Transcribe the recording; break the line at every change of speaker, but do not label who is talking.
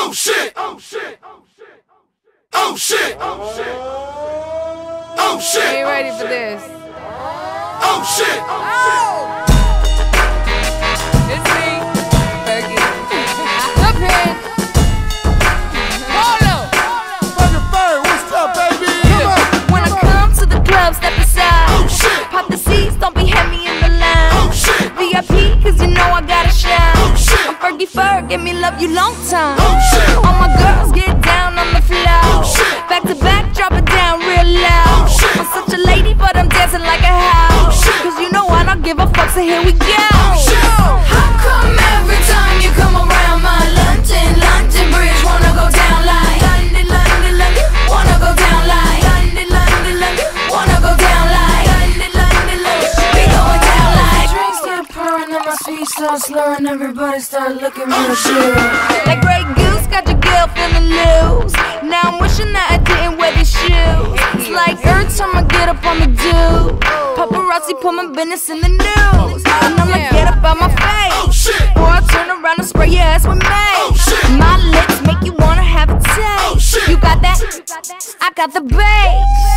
Oh shit! Oh shit! Oh shit! Oh shit! Oh shit!
Are you ready for this?
Oh shit!
Oh! It's me, Fergie. Up here. Polo.
Fucking Bird, what's up, baby? Come on.
When I come to the club, step aside.
Oh shit!
Pop the seats, don't be heavy in the line.
Oh shit!
VIP, cause you know I gotta shine.
Oh shit!
I'm Fergie Ferg, give me love you long time.
Oh shit!
All my girls get down on the floor.
Oh shit!
Back to back, drop it down real loud.
Oh shit!
I'm such a lady, but I'm dancing like a house.
Oh shit!
Cause you know I don't give a fuck, so here we go.
Oh shit!
How come every time you come around my London Bridge wanna go down like London, wanna go down like London, wanna go down like London, be going down like. Drinks start pouring and my speech starts slurring, everybody start looking real good. Like Grey Goose got your girl feeling loose. Now I'm wishing that I didn't wear these shoes. It's like every time I get up on the do, paparazzi put my business in the news. And I'm like, get up out my face,
Oh shit!
or I turn around and spray your ass with mace.
Oh shit!
My lips make you wanna have a taste.
Oh shit!
You got that? I got the bass.